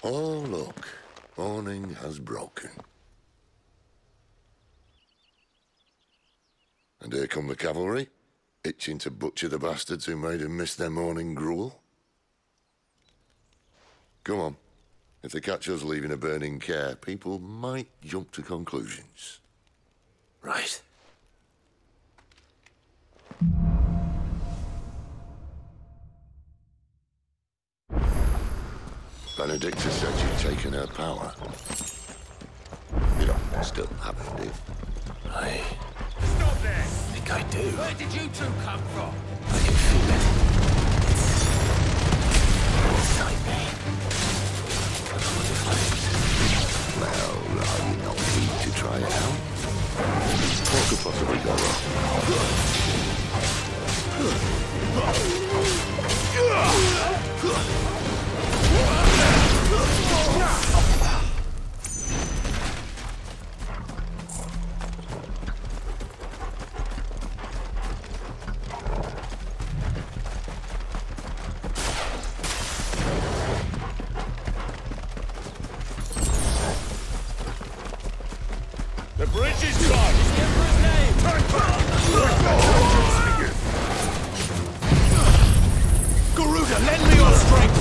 Oh, look. Morning has broken. And here come the cavalry, itching to butcher the bastards who made them miss their morning gruel. Come on. If they catch us leaving a burning care, people might jump to conclusions. Right. Benedicta said you'd taken her power. You don't still have it, do you? Stop there! I think I do. Where did you two come from? I can feel it. It's inside me. Follow the flames. Well, are you not keen to try it out? What could possibly go wrong? The bridge is gone! It's the Emperor's name! Turn back! Garuda, lend me your strength!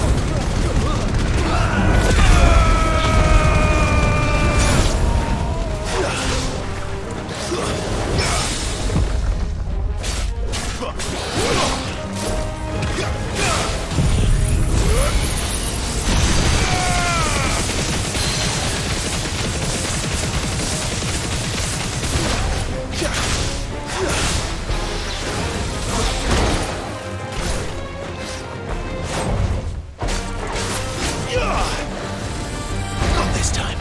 Not this time.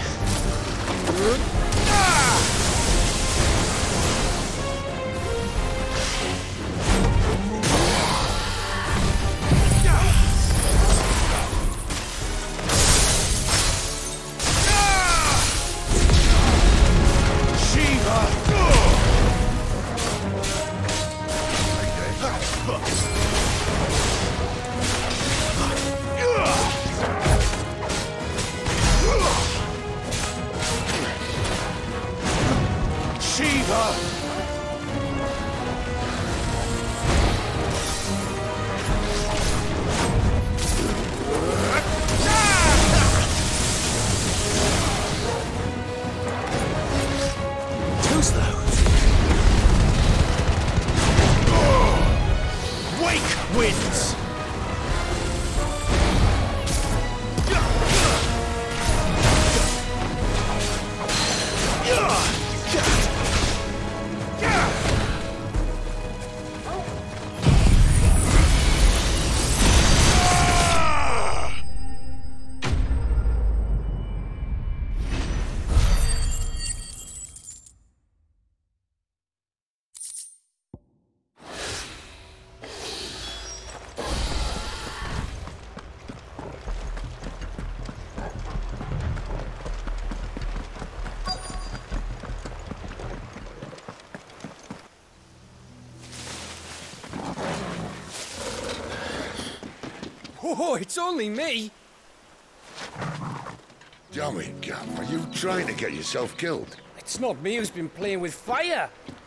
Wins! Oh, it's only me. Damn it, Gav. Are you trying to get yourself killed? It's not me who's been playing with fire.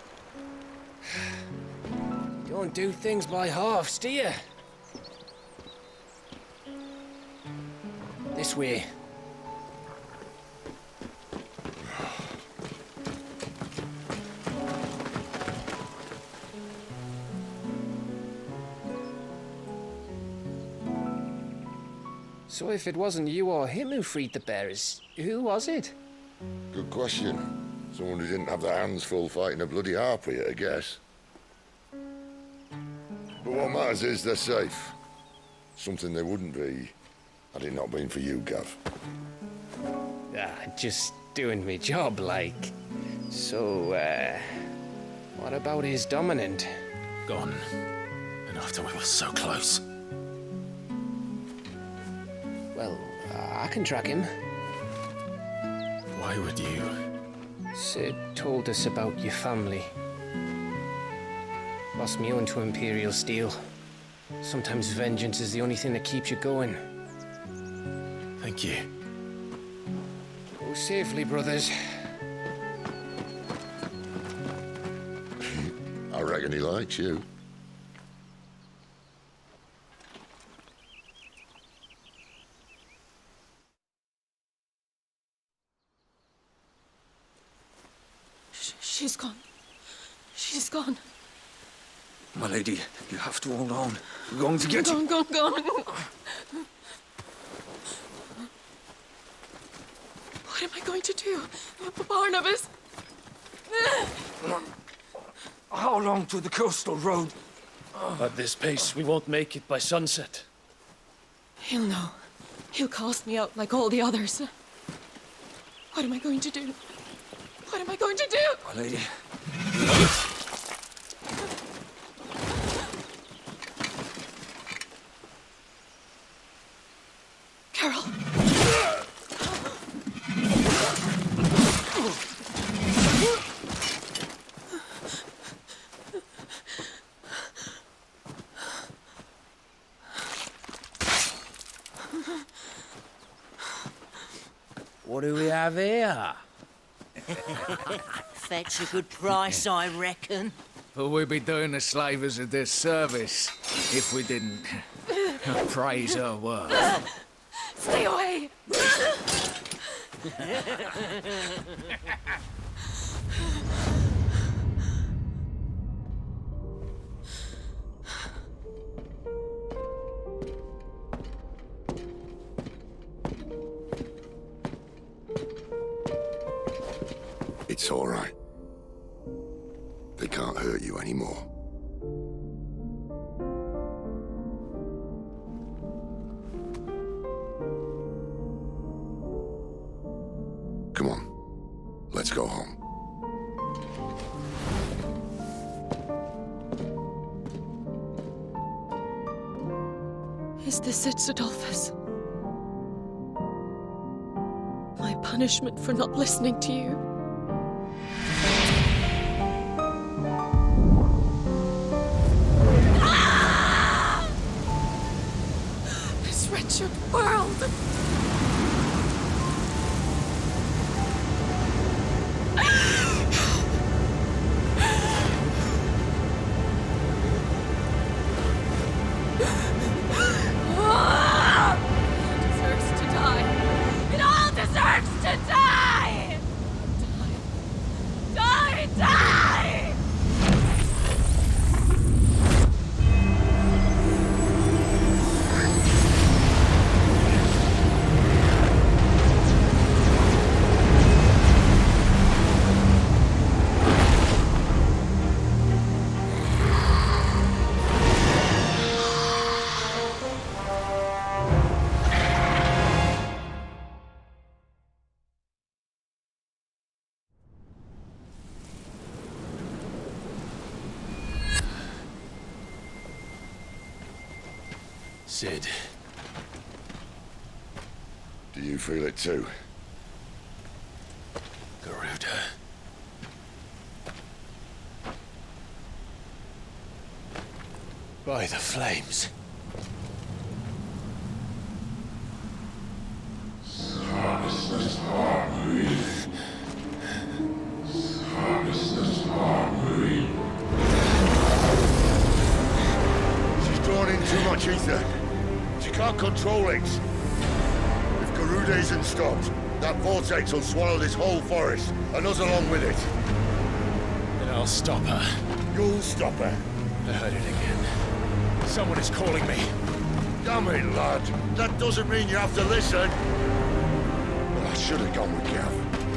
Don't do things by halves, do you? This way. So if it wasn't you or him who freed the bearers, who was it? Good question. Someone who didn't have their hands full fighting a bloody harpy, I guess. But what matters is they're safe. Something they wouldn't be had it not been for you, Gav. Just doing me job, like. So, what about his dominant? Gone. And after we were so close. Well, I can track him. Why would you? Sid told us about your family. Lost me own to Imperial Steel. Sometimes vengeance is the only thing that keeps you going. Thank you. Go safely, brothers. I reckon he likes you. She's gone. She's gone. My lady, you have to hold on. We're going to get you. Gone. What am I going to do? Barnabas? How long to the coastal road? At this pace, we won't make it by sunset. He'll know. He'll cast me out like all the others. What am I going to do? What am I going to do? My lady. Carol. What do we have here? Fetch a good price, I reckon. But we'd be doing the slavers a disservice if we didn't praise her work. Stay away! It's all right. They can't hurt you anymore. Come on, let's go home. Is this it, Adolphus? My punishment for not listening to you? This wretched world! Deserves to die. It all deserves to die! Die! Die! Sid. Do you feel it too? Garuda. By the flames. She's drawn in too much ether. She can't control it. If Garuda isn't stopped, that vortex will swallow this whole forest, and us along with it. Then I'll stop her. You'll stop her. I heard it again. Someone is calling me. Damn it, lad. That doesn't mean you have to listen. Well, I should have gone with Gav.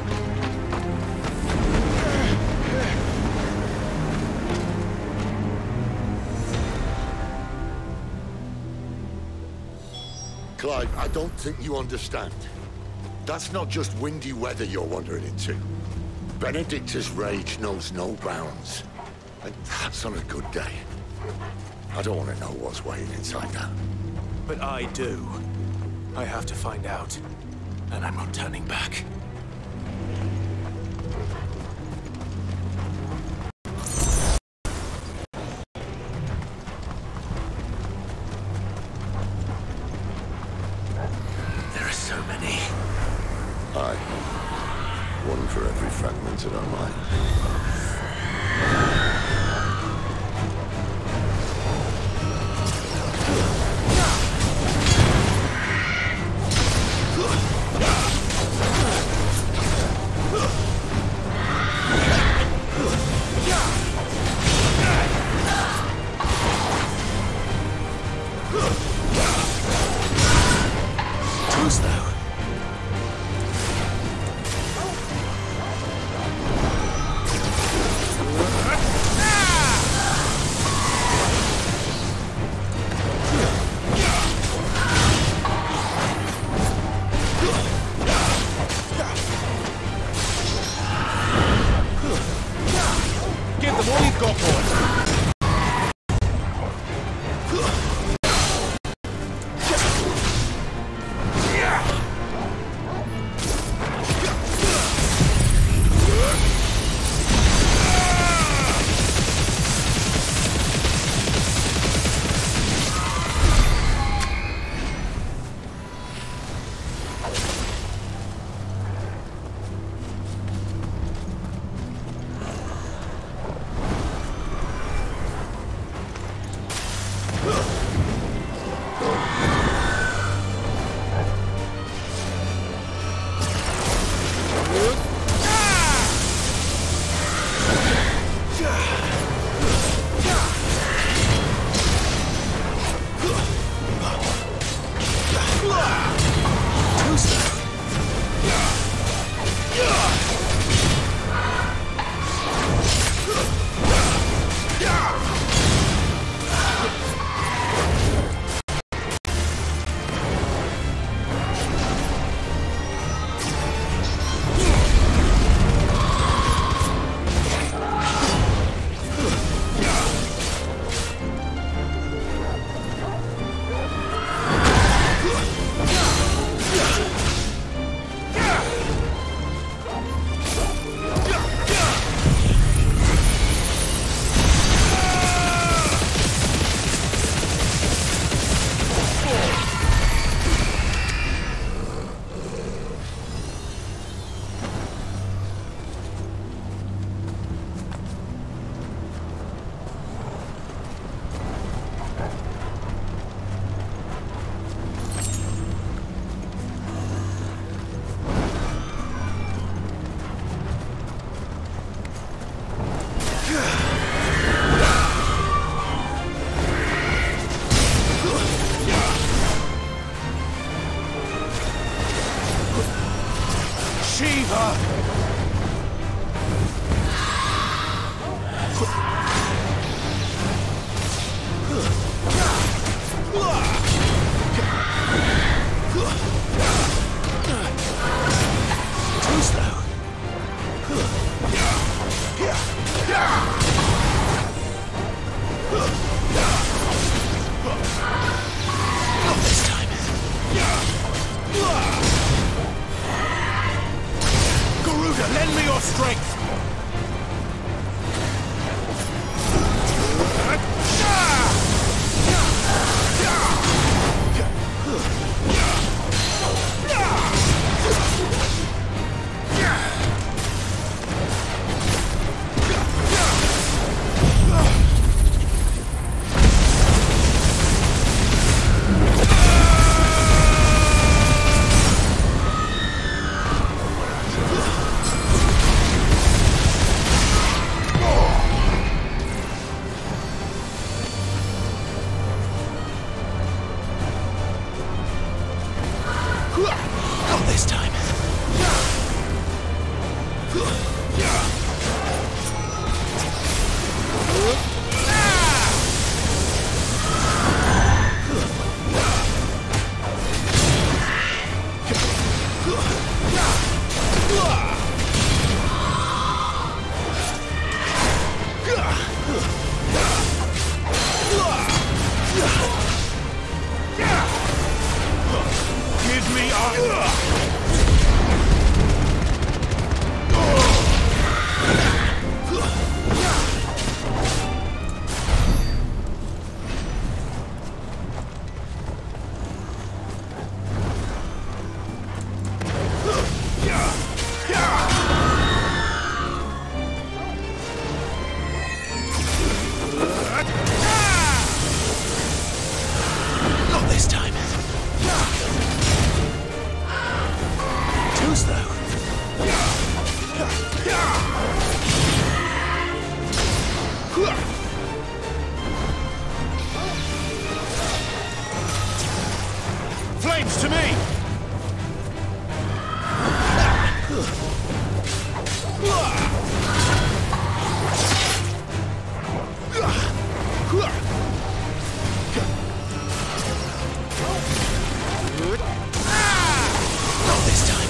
Clive, I don't think you understand. That's not just windy weather you're wandering into. Benedicta's rage knows no bounds. And that's on a good day. I don't want to know what's waiting inside that. But I do. I have to find out. And I'm not turning back. There are so many. Aye. one for every fragmented our mind. flames to me! Not this time.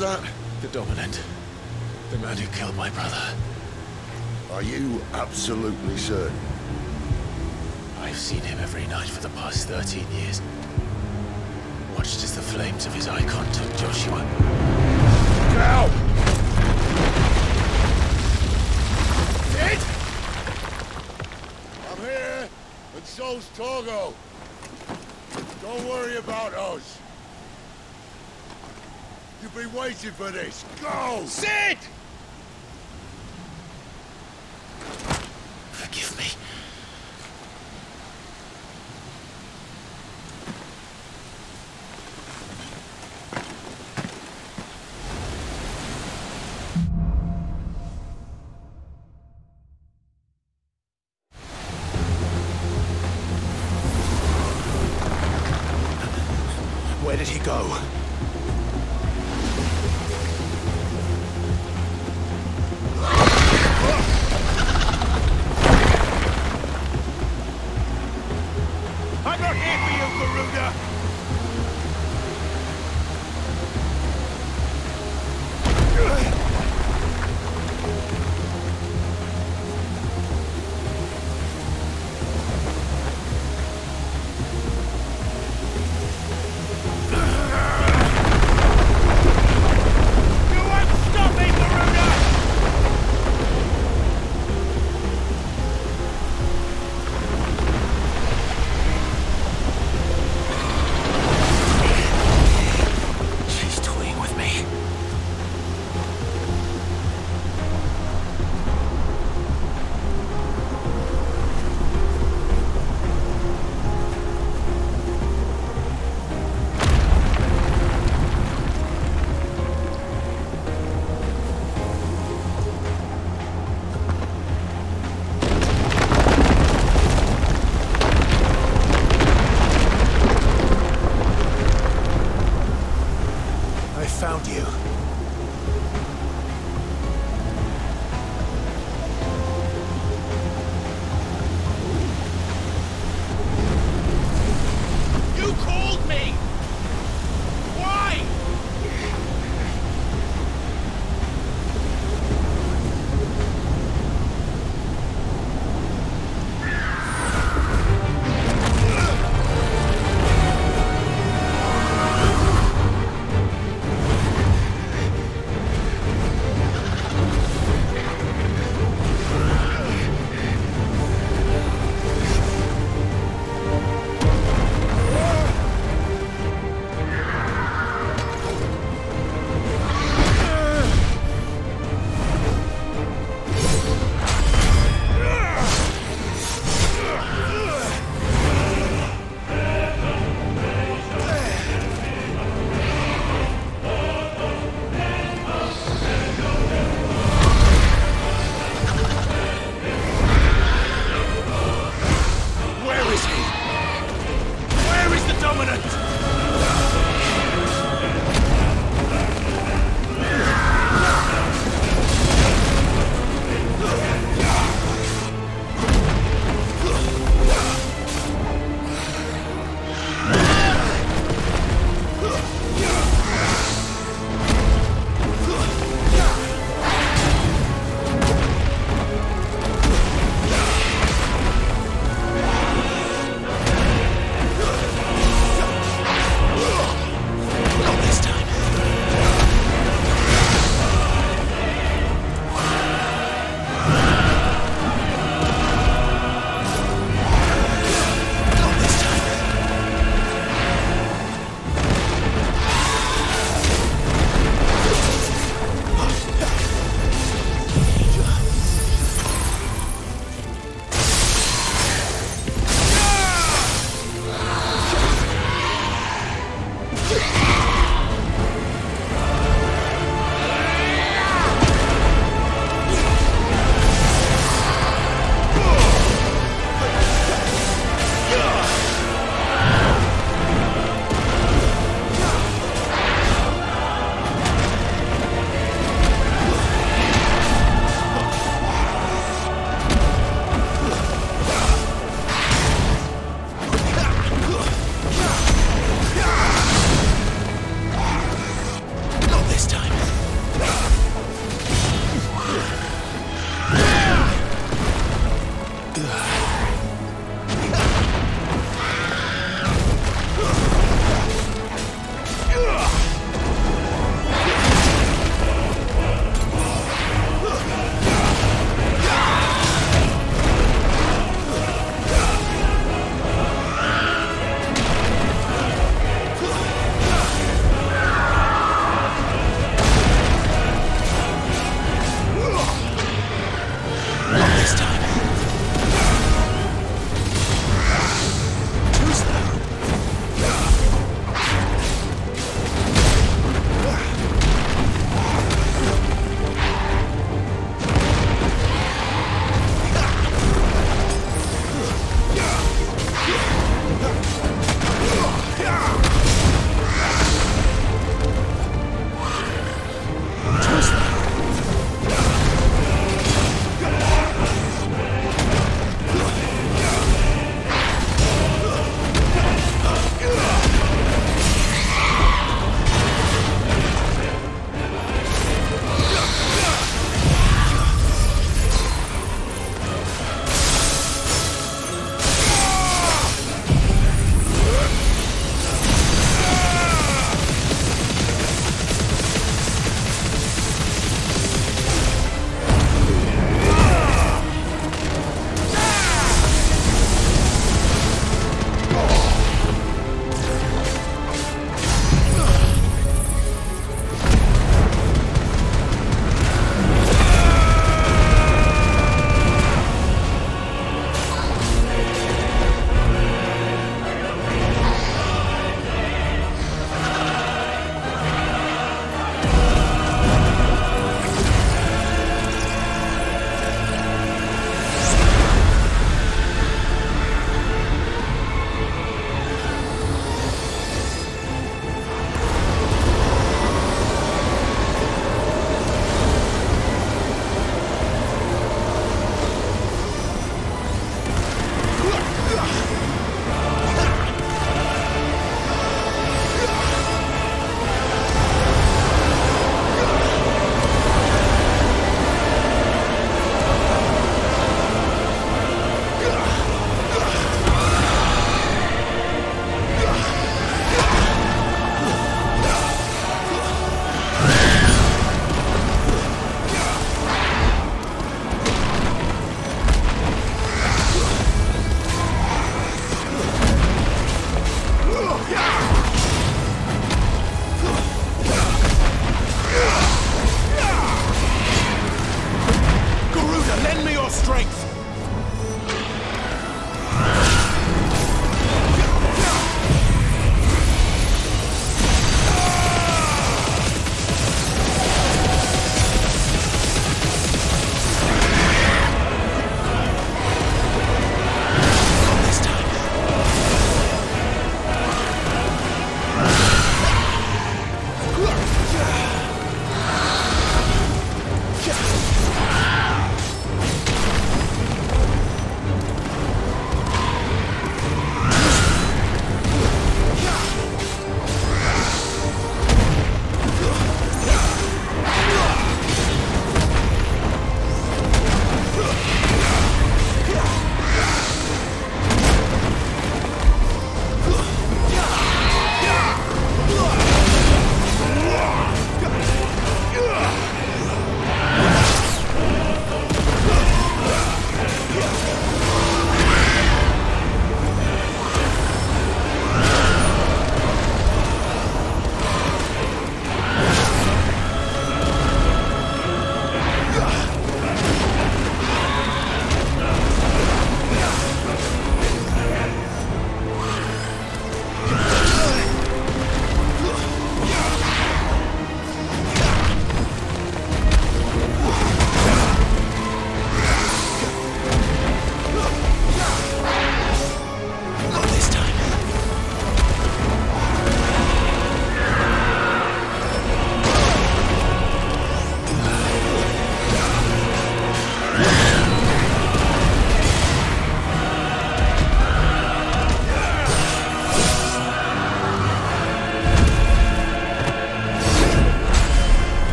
that? The Dominant. The man who killed my brother. Are you absolutely certain? I've seen him every night for the past 13 years. Watched as the flames of his icon took Joshua. Now! Dead? I'm here, and so's Togo. Don't worry about us. You've been waiting for this. Go! Sid! Forgive me. Where did he go? I'm not here for you, Garuda!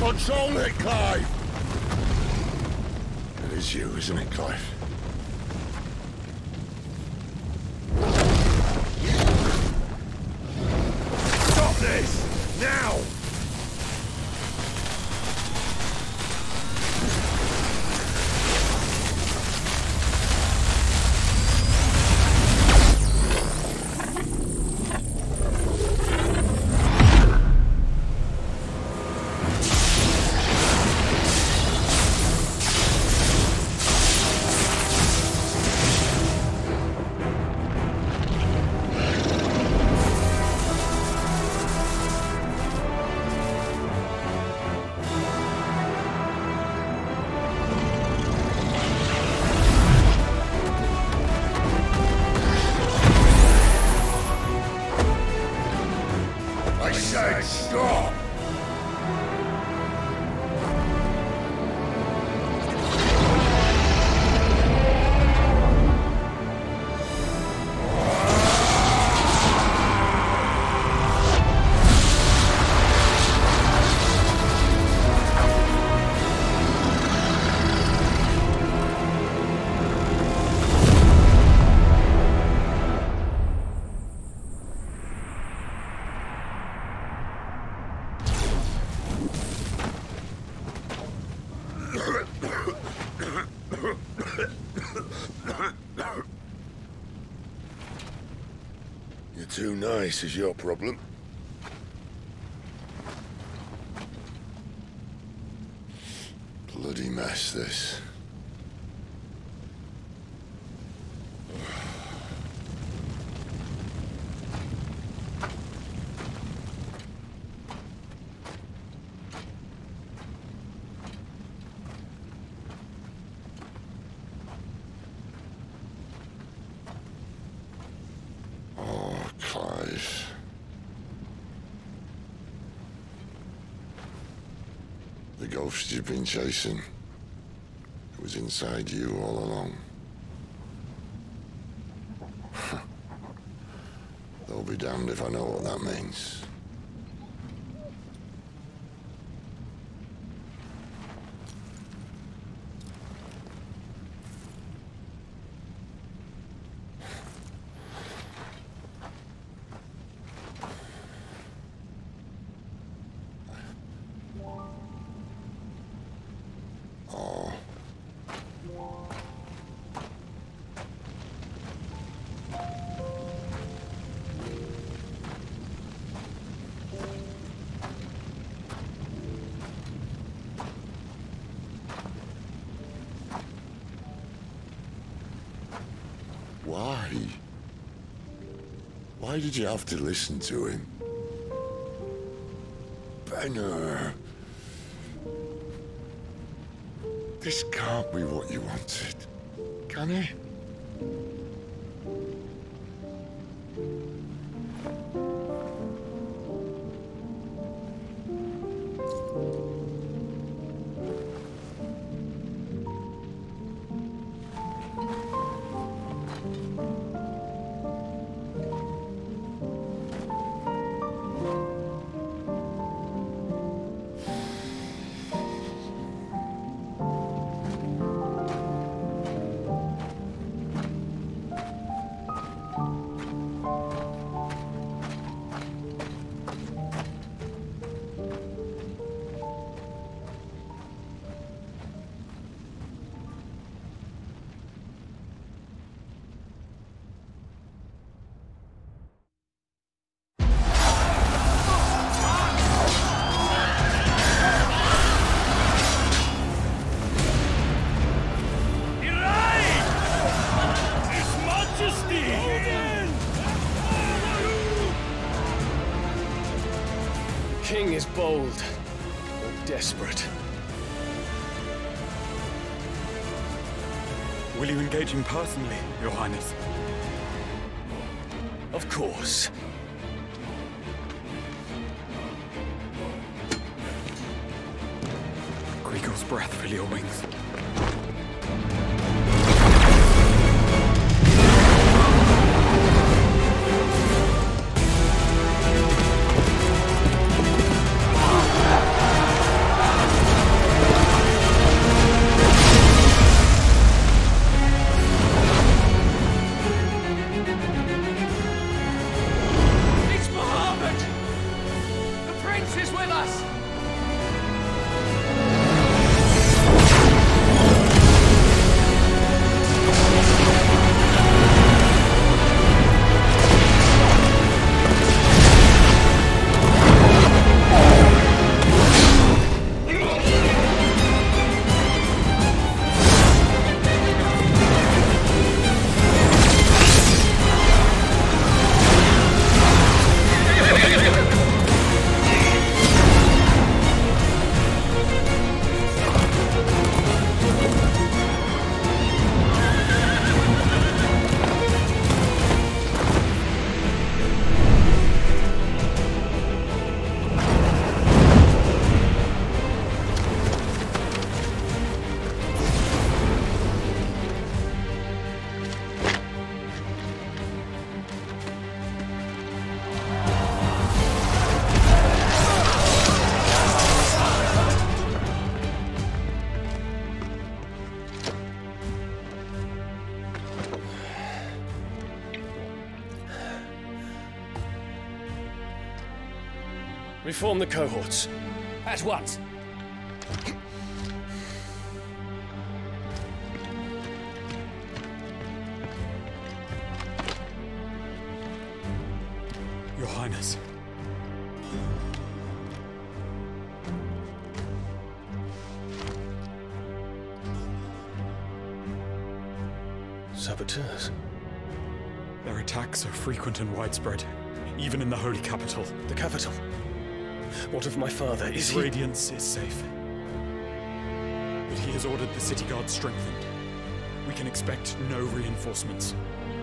Control it, Clive! It is you, isn't it, Clive? Stop this! Now! I said stop! You're too nice is your problem. Bloody mess, this. Clive. The ghost you've been chasing, it was inside you all along. They'll be damned if I know what that means. Why? Why did you have to listen to him? Benner. This can't be what you wanted, can it? King is bold, or desperate. Will you engage him personally, Your Highness? Of course. Kriegor's breath fill your wings. us! Reform the cohorts. At once! Your Highness. Saboteurs. Their attacks are frequent and widespread, even in the holy capital. The capital. What of my father? Is His he... radiance is safe. But he has ordered the city guard strengthened. We can expect no reinforcements.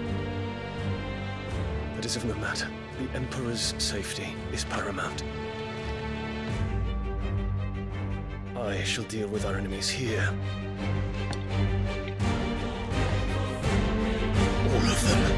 That is of no matter. The Emperor's safety is paramount. I shall deal with our enemies here. All of them.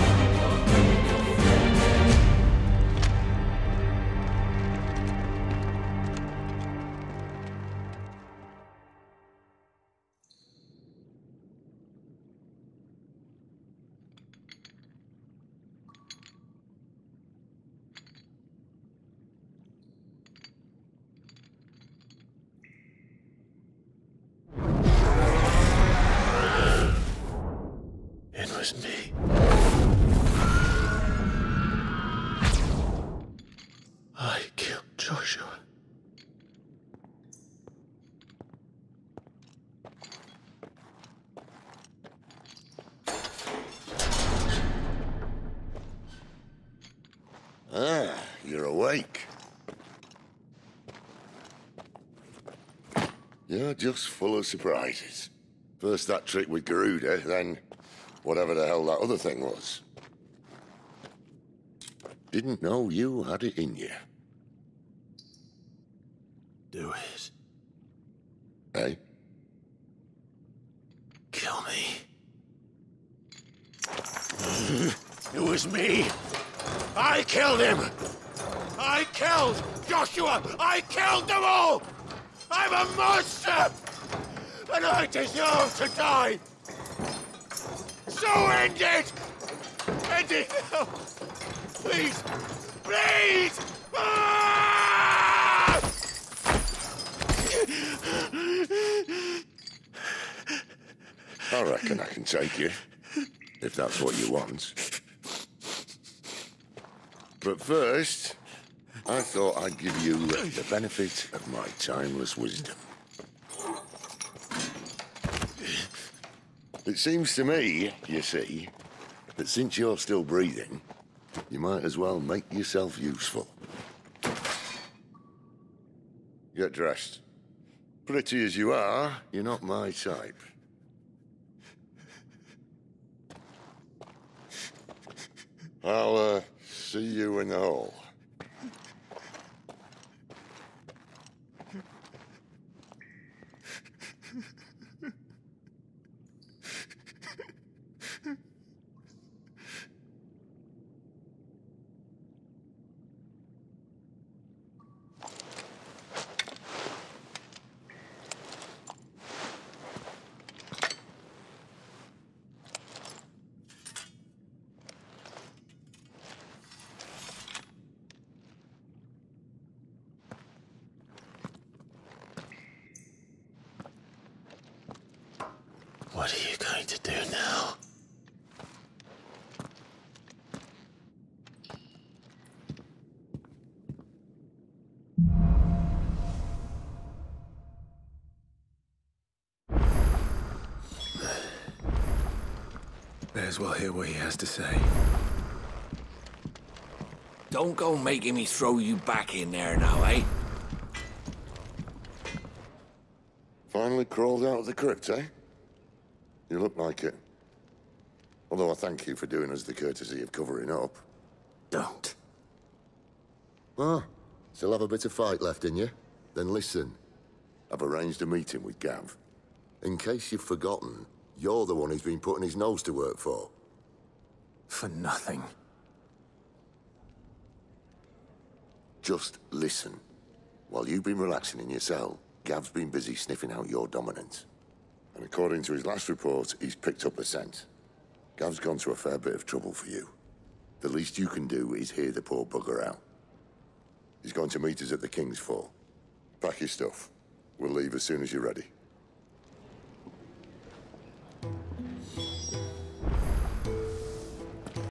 It was me. I killed Joshua. Ah, you're awake. You're just full of surprises. First that trick with Garuda, then whatever the hell that other thing was. Didn't know you had it in you. Do it. Eh? Kill me. It was me. I killed him. I killed Joshua. I killed them all. I'm a monster. And I deserve to die. So end it. End it now. Please. Please. Ah! I reckon I can take you, if that's what you want. But first, I thought I'd give you the benefit of my timeless wisdom. It seems to me, you see, that since you're still breathing, you might as well make yourself useful. Get dressed. Pretty as you are, you're not my type. I'll, see you in the hall. What are you going to do now? May as well hear what he has to say. Don't go making me throw you back in there now, eh? Finally crawled out of the crypt, eh? You look like it. Although I thank you for doing us the courtesy of covering up. Don't. Ah, still have a bit of fight left in you? Then listen. I've arranged a meeting with Gav. In case you've forgotten, you're the one he's been putting his nose to work for. For nothing. Just listen. While you've been relaxing in your cell, Gav's been busy sniffing out your dominance. And according to his last report, he's picked up a scent. Gav's gone to a fair bit of trouble for you. The least you can do is hear the poor bugger out. He's going to meet us at the King's Fall. Pack your stuff. We'll leave as soon as you're ready.